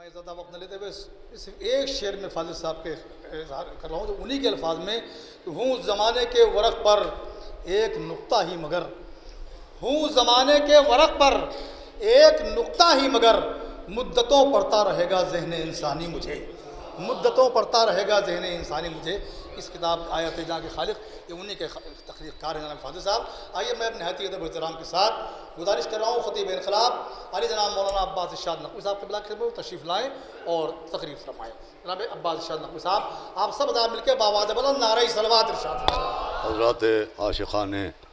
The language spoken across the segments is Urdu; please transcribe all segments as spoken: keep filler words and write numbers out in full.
میں زیادہ وقت نہ لیتے ہوئے صرف ایک شعر میں فاضل صاحب کے اظہار کر رہا ہوں، تو انہی کے الفاظ میں کہ ہوں زمانے کے ورق پر ایک نقطہ ہی مگر، ہوں زمانے کے ورق پر ایک نقطہ ہی مگر، مدتوں پڑھتا رہے گا ذہن انسانی مجھے، مدتوں پڑھتا رہے گا ذہن انسانی مجھے۔ اس کتاب آیات جہاں کے خالق یہ انہی کے تخلیق کار ہیں جناب فاضل صاحب۔ آئیے میں اپنے نہایت ادب و احترام کے ساتھ گزارش کر رہا ہوں خطیب انقلاب علی جناب مولانا عباس ارشاد نقوی صاحب قبلہ کے خدمت تشریف لائیں اور تقریر فرمائیں۔ جناب عباس ارشاد نقوی صاحب آپ سب حضرات مل کے بآواز بلند نعرہ صلوات ارشاد فرمائیں۔ حضرات عاشقان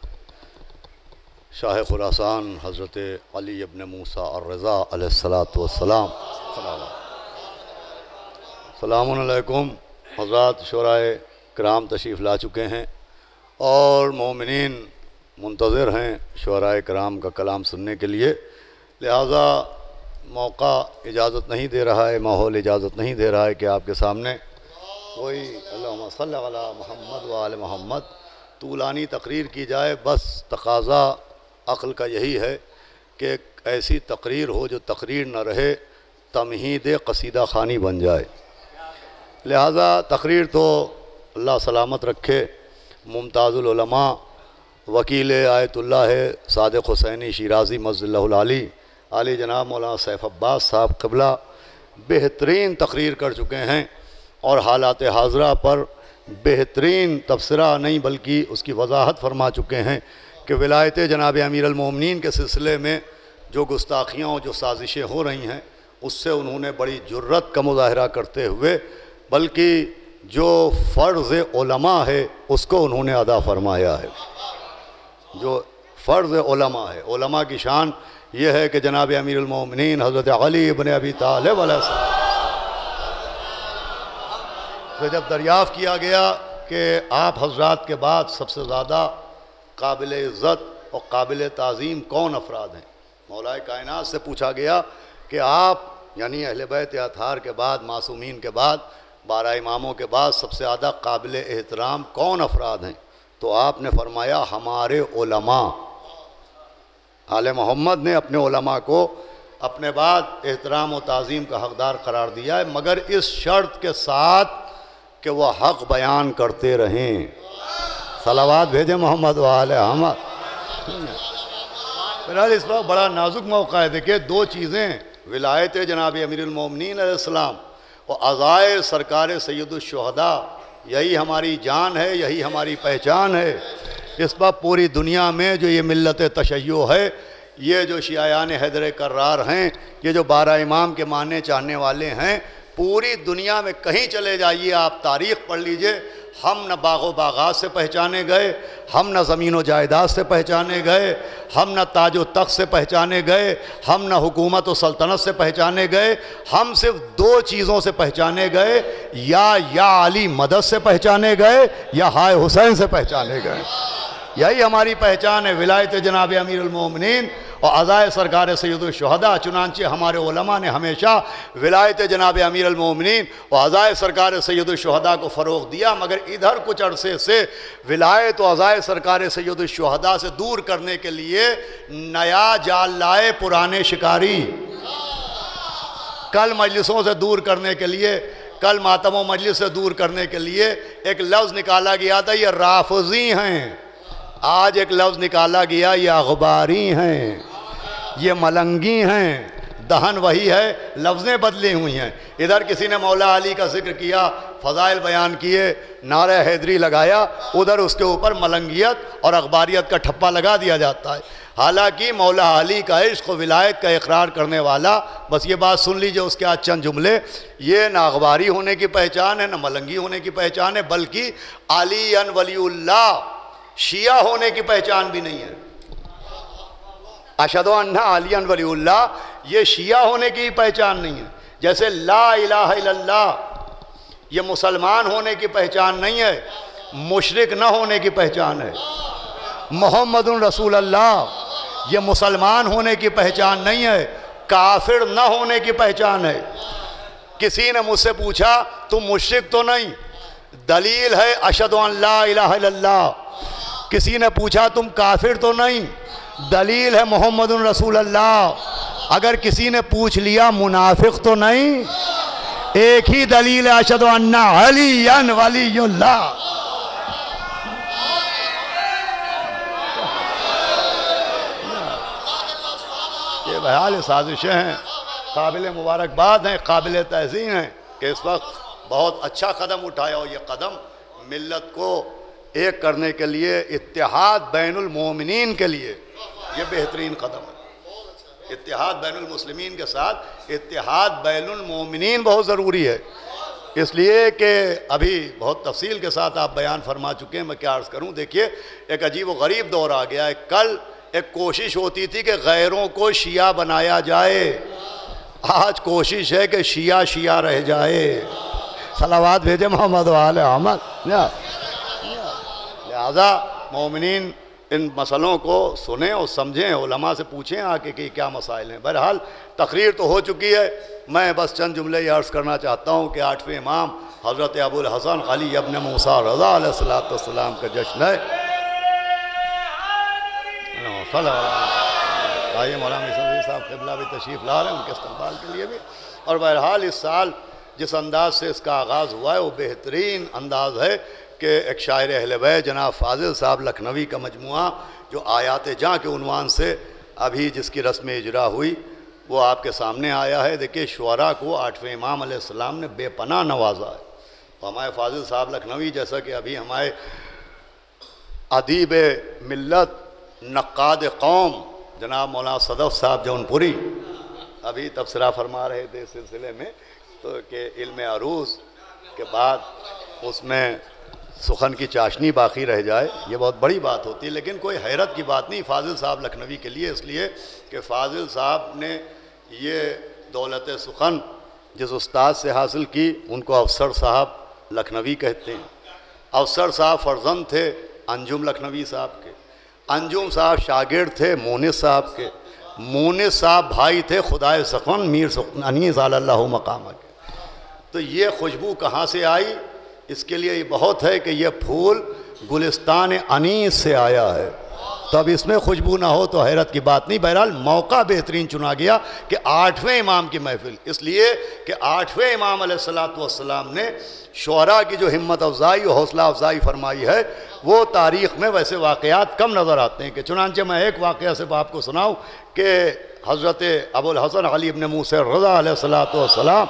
شاہ خراسان حضرت علی ابن موسیٰ الرضا علیہ الصلاۃ والسلام، السلام علیکم۔ حضرات شورائے کرام تشریف لا چکے ہیں اور مومنین منتظر ہیں شعراء کرام کا کلام سننے کے لیے، لہٰذا موقع اجازت نہیں دے رہا ہے، ماحول اجازت نہیں دے رہا ہے کہ آپ کے سامنے کوئی اللہم صلی علی محمد و آل محمد طولانی تقریر کی جائے۔ بس تقاضا عقل کا یہی ہے کہ ایک ایسی تقریر ہو جو تقریر نہ رہے، تمہید قصیدہ خوانی بن جائے۔ لہٰذا تقریر تو اللہ سلامت رکھے، ممتاز العلماء وکیل آیت اللہ صادق حسینی شیرازی مجد اللہ العالی علی جناب مولانا سیف عباس صاحب قبلہ بہترین تقریر کر چکے ہیں اور حالات حاضرہ پر بہترین تبصرہ نہیں بلکہ اس کی وضاحت فرما چکے ہیں کہ ولایت جناب امیر المومنین کے سلسلے میں جو گستاخیاں اور جو سازشیں ہو رہی ہیں اس سے انہوں نے بڑی جرت کا مظاہرہ کرتے ہوئے بلکہ جو فرض علماء ہے اس کو انہوں نے ادا فرمایا ہے۔ جو فرض علماء ہے، علماء کی شان یہ ہے کہ جناب امیر المومنین حضرت علی ابن ابی طالب علیہ السلام سے جب دریافت کیا گیا کہ آپ حضرات کے بعد سب سے زیادہ قابل عزت اور قابل تعظیم کون افراد ہیں، مولا کائنات سے پوچھا گیا کہ آپ یعنی اہل بیت اطہار کے بعد معصومین کے بعد بارہ اماموں کے بعد سب سے زیادہ قابل احترام کون افراد ہیں، تو آپ نے فرمایا ہمارے علماء۔ آل محمد نے اپنے علماء کو اپنے بعد احترام و تعظیم کا حقدار قرار دیا ہے، مگر اس شرط کے ساتھ کہ وہ حق بیان کرتے رہیں۔ صلوات بھیجیں محمد و آل محمد۔ بہرحال اس وقت بڑا نازک موقع ہے، دیکھیں دو چیزیں، ولایت جناب امیر المومنین علیہ السلام اور عزائے سرکار سید الشہداء، یہی ہماری جان ہے، یہی ہماری پہچان ہے۔ اس وقت پوری دنیا میں جو یہ ملت تشیع ہے، یہ جو شیعیان حیدر کرار ہیں، یہ جو بارہ امام کے ماننے چاہنے والے ہیں، پوری دنیا میں کہیں چلے جائیے آپ تاریخ پڑھ لیجئے، ہم نہ باغ و باغات سے پہچانے گئے، ہم نہ زمین و جائیداد سے پہچانے گئے، ہم نہ تاج و تخت سے پہچانے گئے، ہم نہ حکومت و سلطنت سے پہچانے گئے، ہم صرف دو چیزوں سے پہچانے گئے، یا یا علی مدد سے پہچانے گئے یا ہائے حسین سے پہچانے گئے۔ یہی ہماری پہچان ہے، ولایت جناب امیر المومنین اور عزائے سرکار سید الشہداء۔ چنانچہ ہمارے علماء نے ہمیشہ ولایت جناب امیر المومنین اور عزائے سرکار سید الشہداء کو فروغ دیا، مگر ادھر کچھ عرصے سے ولایت و عزائے سرکار سید الشہداء سے دور کرنے کے لیے نیا جال لائے پرانے شکاری۔ کل مجلسوں سے دور کرنے کے لیے، کل ماتم و مجلس سے دور کرنے کے لیے ایک لفظ نکالا گیا تھا، یہ رافضی ہیں۔ آج ایک لفظ نکالا گیا، یہ اخباری ہیں، یہ ملنگی ہیں۔ دہن وہی ہے، لفظیں بدلی ہوئی ہیں۔ ادھر کسی نے مولا علی کا ذکر کیا، فضائل بیان کیے، نعرہ حیدری لگایا، ادھر اس کے اوپر ملنگیت اور اخباریت کا ٹھپا لگا دیا جاتا ہے۔ حالانکہ مولا علی کا عشق و ولایت کا اقرار کرنے والا، بس یہ بات سن لیجئے اس کے آج چند جملے، یہ نہ اخباری ہونے کی پہچان ہے، نہ ملنگی ہونے کی پہچان ہے، بلکہ علی ولی اللہ شیعہ ہونے کی پہچان بھی نہیں ہے۔ اشہد ان علی ولی اللہ یہ شیعہ ہونے کی پہچان نہیں ہے۔ جیسے لا الہ الا اللہ یہ مسلمان ہونے کی پہچان نہیں ہے، مشرک نہ ہونے کی پہچان ہے۔ محمد رسول اللہ یہ مسلمان ہونے کی پہچان نہیں ہے، کافر نہ ہونے کی پہچان ہے۔ کسی نے مجھ سے پوچھا تم مشرک تو نہیں؟ دلیل ہے اشہد ان لا الہ الا اللہ۔ کسی نے پوچھا تم کافر تو نہیں؟ دلیل ہے محمد رسول اللہ۔ اگر کسی نے پوچھ لیا منافق تو نہیں، ایک ہی دلیل اشہد ان علی ولی اللہ۔ یہ بہرحال سازشیں ہیں، قابل مبارکباد ہیں، قابل تحسین ہیں کہ اس وقت بہت اچھا قدم اٹھایا، اور یہ قدم ملت کو ایک کرنے کے لیے، اتحاد بین المومنین کے لیے یہ بہترین قدم ہے۔ اتحاد بین المسلمین کے ساتھ اتحاد بین المومنین بہت ضروری ہے، اس لیے کہ ابھی بہت تفصیل کے ساتھ آپ بیان فرما چکے ہیں، میں کیا عرض کروں۔ دیکھیے ایک عجیب و غریب دور آ گیا ہے۔ کل ایک کوشش ہوتی تھی کہ غیروں کو شیعہ بنایا جائے، آج کوشش ہے کہ شیعہ شیعہ رہ جائے۔ صلوات بھیجے محمد و آل احمد۔ لہذا مومنین ان مسئلوں کو سنیں اور سمجھیں، علماء سے پوچھیں آ کے کہ کیا مسائل ہیں۔ بہرحال تقریر تو ہو چکی ہے، میں بس چند جملے یہ عرض کرنا چاہتا ہوں کہ آٹھویں امام حضرت ابو الحسن علی ابن موسیٰ رضا علیہ السلام کا جشن ہے۔ آئیے مولانا مصطفی صاحب قبلہ بھی تشریف لا رہے ہیں، ان کے استقبال کے لیے بھی۔ اور بہرحال اس سال جس انداز سے اس کا آغاز ہوا ہے وہ بہترین انداز ہے کہ ایک شاعر اہل بیت جناب فاضل صاحب لکھنوی کا مجموعہ جو آیات جاں کے عنوان سے ابھی جس کی رسم اجرا ہوئی وہ آپ کے سامنے آیا ہے۔ دیکھیے شعراء کو آٹھویں امام علیہ السلام نے بے پناہ نوازا ہے۔ ہمارے فاضل صاحب لکھنوی جیسا کہ ابھی ہمارے ادیب ملت نقاد قوم جناب مولانا صدف صاحب جون پوری ابھی تبصرہ فرما رہے تھے اس سلسلے میں، تو کہ علم عروض کے بعد اس میں سخن کی چاشنی باقی رہ جائے، یہ بہت بڑی بات ہوتی ہے۔ لیکن کوئی حیرت کی بات نہیں فاضل صاحب لکھنوی کے لیے، اس لیے کہ فاضل صاحب نے یہ دولت سخن جس استاد سے حاصل کی ان کو افسر صاحب لکھنوی کہتے ہیں۔ افسر صاحب فرزند تھے انجم لکھنوی صاحب کے، انجم صاحب شاگرد تھے مونس صاحب کے، مونس صاحب بھائی تھے خدائے سخن میر سخن انیس علی اللہ مقامہ کے۔ تو یہ خوشبو کہاں سے آئی؟ اس کے لیے یہ بہت ہے کہ یہ پھول گلستان انیس سے آیا ہے، تو اب اس میں خوشبو نہ ہو تو حیرت کی بات نہیں۔ بہرحال موقع بہترین چنا گیا کہ آٹھویں امام کی محفل، اس لیے کہ آٹھویں امام علیہ السلام نے شعراء کی جو ہمت افزائی اور حوصلہ افزائی فرمائی ہے وہ تاریخ میں ویسے واقعات کم نظر آتے ہیں۔ کہ چنانچہ میں ایک واقعہ سے آپ کو سناؤں کہ حضرت ابو الحسن علی ابن موسیٰ رضا علیہ السلام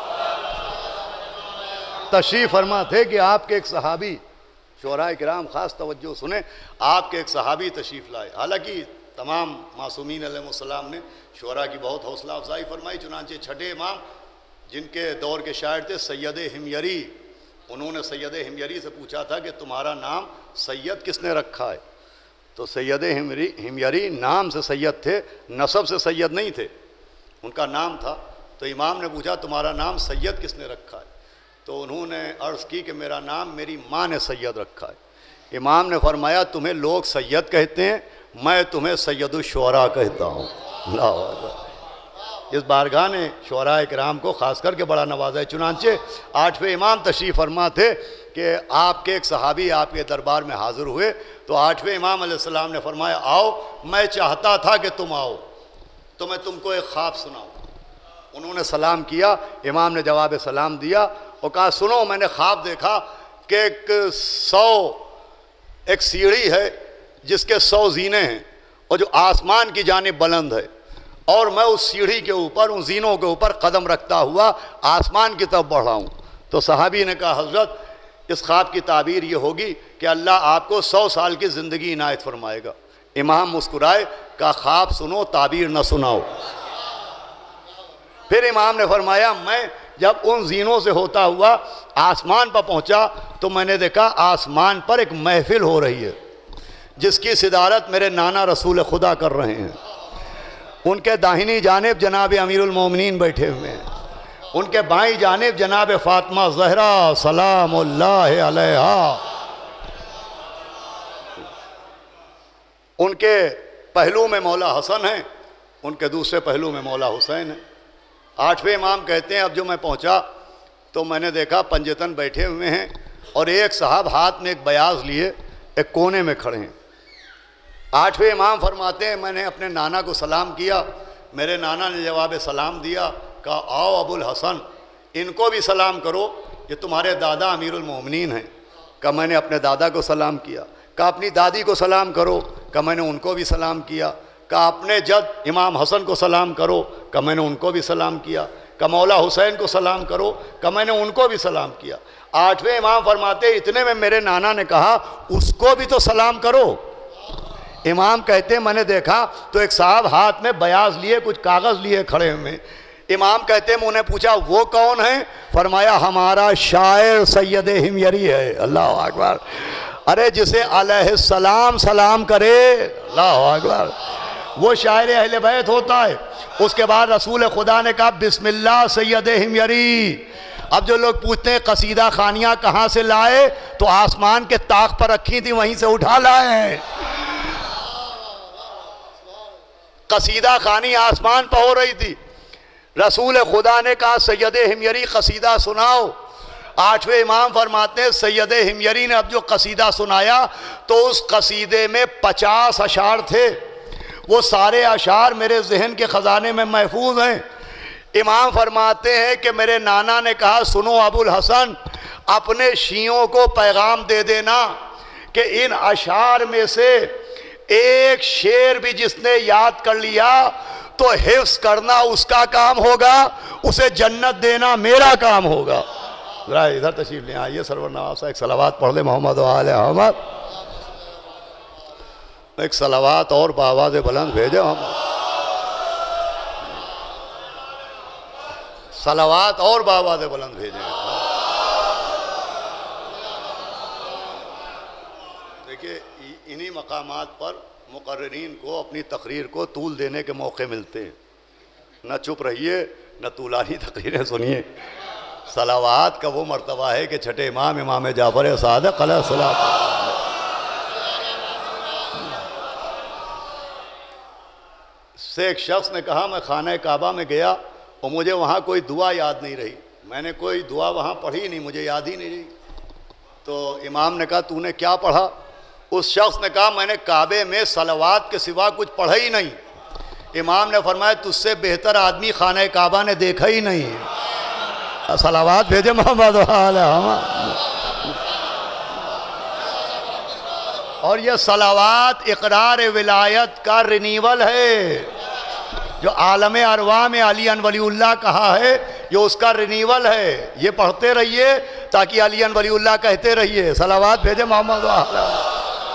تشریف فرما تھے کہ آپ کے ایک صحابی، شعراء کرام خاص توجہ سنیں، آپ کے ایک صحابی تشریف لائے۔ حالانکہ تمام معصومین علیہ السلام نے شعراء کی بہت حوصلہ افزائی فرمائی، چنانچہ چھٹے امام جن کے دور کے شاعر تھے سید ہمیری، انہوں نے سید ہمیری سے پوچھا تھا کہ تمہارا نام سید کس نے رکھا ہے؟ تو سید ہمیری نام سے سید تھے، نسب سے سید نہیں تھے، ان کا نام تھا۔ تو امام نے پوچھا تمہارا نام سید کس نے رکھا ہے؟ تو انہوں نے عرض کی کہ میرا نام میری ماں نے سید رکھا ہے۔ امام نے فرمایا تمہیں لوگ سید کہتے ہیں، میں تمہیں سید الشعراء کہتا ہوں۔ اللہ اکبر۔ اس بارگاہ نے شعراء کرام کو خاص کر کے بڑا نوازا ہے۔ چنانچہ آٹھویں امام تشریف فرما تھے کہ آپ کے ایک صحابی آپ کے دربار میں حاضر ہوئے، تو آٹھویں امام علیہ السلام نے فرمایا آؤ، میں چاہتا تھا کہ تم آؤ تو میں تم کو ایک خواب سناؤں۔ انہوں نے سلام کیا، امام نے جواب سلام دیا اور کہا سنو میں نے خواب دیکھا کہ ایک سو ایک سیڑھی ہے جس کے سو زینے ہیں اور جو آسمان کی جانب بلند ہے، اور میں اس سیڑھی کے اوپر ان زینوں کے اوپر قدم رکھتا ہوا آسمان کی طرف بڑھ رہا ہوں۔ تو صحابی نے کہا حضرت اس خواب کی تعبیر یہ ہوگی کہ اللہ آپ کو سو سال کی زندگی عنایت فرمائے گا۔ امام مسکرائے، کہا خواب سنو تعبیر نہ سناؤ۔ پھر امام نے فرمایا میں جب ان زینوں سے ہوتا ہوا آسمان پر پہنچا تو میں نے دیکھا آسمان پر ایک محفل ہو رہی ہے جس کی صدارت میرے نانا رسول خدا کر رہے ہیں۔ ان کے داہنی جانب جناب امیر المومنین بیٹھے ہوئے ہیں، ان کے بائیں جانب جناب فاطمہ زہرا سلام اللہ علیہا، ان کے پہلو میں مولا حسن ہیں، ان کے دوسرے پہلو میں مولا حسین ہیں۔ آٹھویں امام کہتے ہیں اب جو میں پہنچا تو میں نے دیکھا پنجتن بیٹھے ہوئے ہیں اور ایک صاحب ہاتھ میں ایک بیاض لیے ایک کونے میں کھڑے ہیں۔ آٹھویں امام فرماتے ہیں میں نے اپنے نانا کو سلام کیا، میرے نانا نے جواب سلام دیا، کہا آؤ ابو الحسن ان کو بھی سلام کرو، یہ تمہارے دادا امیر المومنین ہیں۔ کہا میں نے اپنے دادا کو سلام کیا۔ کہا اپنی دادی کو سلام کرو۔ کہا میں نے ان کو بھی سلام کیا۔ کہا اپنے جد امام حسن کو سلام کرو۔ کہا میں نے ان کو بھی سلام کیا۔ کہا مولا حسین کو سلام کرو۔ کہا میں نے ان کو بھی سلام کیا۔ آٹھویں امام فرماتے اتنے میں میرے نانا نے کہا اس کو بھی تو سلام کرو۔ امام کہتے میں نے دیکھا تو ایک صاحب ہاتھ میں بیاض لیے کچھ کاغذ لیے کھڑے ہوئے۔ امام کہتے میں انہیں پوچھا وہ کون ہیں؟ فرمایا ہمارا شاعر سید ہمیری ہے۔ اللہ اکبر! ارے جسے علیہ السلام سلام کرے، اللہ اکبر، وہ شاعر اہل بیت ہوتا ہے۔ اس کے بعد رسول خدا نے کہا بسم اللہ سید ہمیری۔ اب جو لوگ پوچھتے ہیں قصیدہ خانیاں کہاں سے لائے، تو آسمان کے طاق پر رکھی تھی وہیں سے اٹھا لائے ہیں۔ قصیدہ خانی آسمان پہ ہو رہی تھی، رسول خدا نے کہا سید ہمیری قصیدہ سناؤ۔ آٹھویں امام فرماتے ہیں سید ہمیری نے اب جو قصیدہ سنایا تو اس قصیدے میں پچاس اشعار تھے۔ وہ سارے اشعار میرے ذہن کے خزانے میں محفوظ ہیں۔ امام فرماتے ہیں کہ میرے نانا نے کہا سنو ابو الحسن، اپنے شیعوں کو پیغام دے دینا کہ ان اشعار میں سے ایک شعر بھی جس نے یاد کر لیا تو حفظ کرنا اس کا کام ہوگا، اسے جنت دینا میرا کام ہوگا۔ ذرا ادھر تشریف لیں، آئیے سرور نواسا ایک صلوات پڑھ لیں محمد و آل احمد۔ ایک صلوات اور بآواز بلند بھیجے محمد، صلوات اور بآواز بلند بھیجیں۔ دیکھیے انہی مقامات پر مقررین کو اپنی تقریر کو طول دینے کے موقع ملتے ہیں۔ نہ چپ رہیے نہ طولانی تقریریں سنیے۔ صلوات کا وہ مرتبہ ہے کہ چھٹے امام امام جعفر صادق علیہ السلام سے ایک شخص نے کہا میں خانہ کعبہ میں گیا اور مجھے وہاں کوئی دعا یاد نہیں رہی، میں نے کوئی دعا وہاں پڑھی نہیں، مجھے یاد ہی نہیں رہی۔ تو امام نے کہا تو نے کیا پڑھا؟ اس شخص نے کہا میں نے کعبے میں صلوات کے سوا کچھ پڑھا ہی نہیں۔ امام نے فرمایا تجھ سے بہتر آدمی خانہ کعبہ نے دیکھا ہی نہیں۔ صلوات بھیجے محمد و آل احمد۔ اور یہ صلوات اقرار ولایت کا رینیول ہے، جو عالم ارواح میں علی ولی اللہ کہا ہے یہ اس کا رینیول ہے۔ یہ پڑھتے رہیے تاکہ علی ولی اللہ کہتے رہیے۔ صلوات بھیجے محمد و آل احمد۔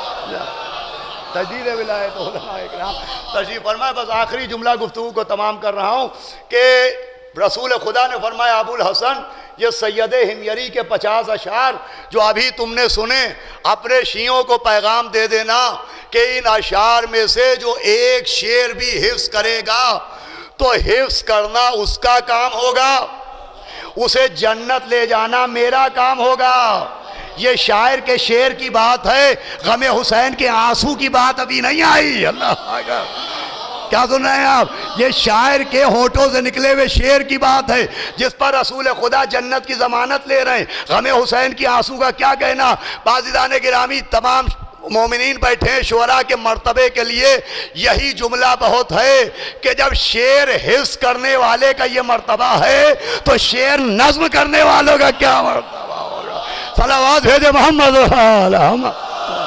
تجدید ولایت علماء اکرام تشریف فرمائے۔ بس آخری جملہ گفتگو کو تمام کر رہا ہوں کہ رسول خدا نے فرمایا ابو الحسن یہ سید ہمیری کے پچاس اشعار جو ابھی تم نے سنے اپنے شیعوں کو پیغام دے دینا کہ ان اشعار میں سے جو ایک شعر بھی حفظ کرے گا تو حفظ کرنا اس کا کام ہوگا، اسے جنت لے جانا میرا کام ہوگا۔ یہ شاعر کے شعر کی بات ہے، غم حسین کے آنسو کی بات ابھی نہیں آئی۔ اللہ اکبر! کیا سن رہے ہیں آپ؟ یہ شاعر کے ہونٹوں سے نکلے ہوئے شعر کی بات ہے جس پر رسول خدا جنت کی ضمانت لے رہے ہیں۔ غم حسین کی آنسو کا کیا کہنا؟ بازیدان گرامی تمام مومنین بیٹھے ہیں، شعراء کے مرتبے کے لیے یہی جملہ بہت ہے کہ جب شعر حفظ کرنے والے کا یہ مرتبہ ہے تو شعر نظم کرنے والوں کا کیا مرتبہ ہوگا؟ صلوات بھیجے محمد و آل احمد۔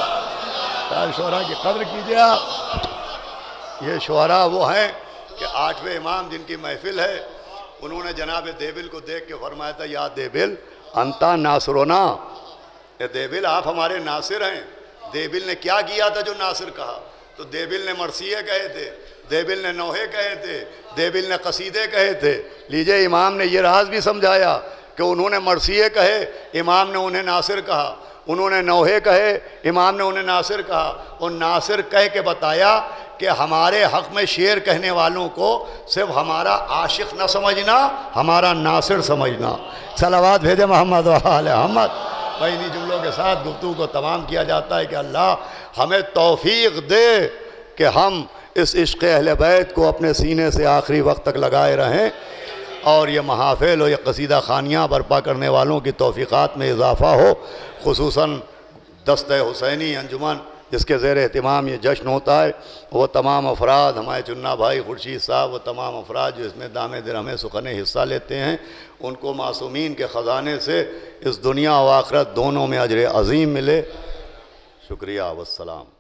شعراء کی قدر کیجئے آپ۔ یہ شعراء وہ ہیں کہ آٹھویں امام جن کی محفل ہے انہوں نے جناب دیبل کو دیکھ کے فرمایا تھا یا دیبل انتا ناصرنا، اے دیبل آپ ہمارے ناصر ہیں۔ دیبل نے کیا کیا تھا جو ناصر کہا؟ تو دیبل نے مرثیے کہے تھے، دیبل نے نوحے کہے تھے، دیبل نے قصیدے کہے تھے۔ لیجئے امام نے یہ راز بھی سمجھایا کہ انہوں نے مرثیے کہے، امام نے انہیں ناصر کہا، انہوں نے نوحے کہے، امام نے انہیں ناصر کہا، اور ناصر کہہ کے بتایا کہ ہمارے حق میں شعر کہنے والوں کو صرف ہمارا عاشق نہ سمجھنا، ہمارا ناصر سمجھنا۔ صلوات بھیجے محمد و آل احمد۔ بھائی انہی جملوں کے ساتھ گفتگو کو تمام کیا جاتا ہے کہ اللہ ہمیں توفیق دے کہ ہم اس عشق اہل بیت کو اپنے سینے سے آخری وقت تک لگائے رہیں، اور یہ محافل اور یہ قصیدہ خانیاں برپا کرنے والوں کی توفیقات میں اضافہ ہو، خصوصاً دستہ حسینی انجمن جس کے زیر اہتمام یہ جشن ہوتا ہے، وہ تمام افراد، ہمارے چننا بھائی خورشید صاحب، وہ تمام افراد جو اس میں دام درہم سخن حصہ لیتے ہیں، ان کو معصومین کے خزانے سے اس دنیا و آخرت دونوں میں اجر عظیم ملے۔ شکریہ والسلام۔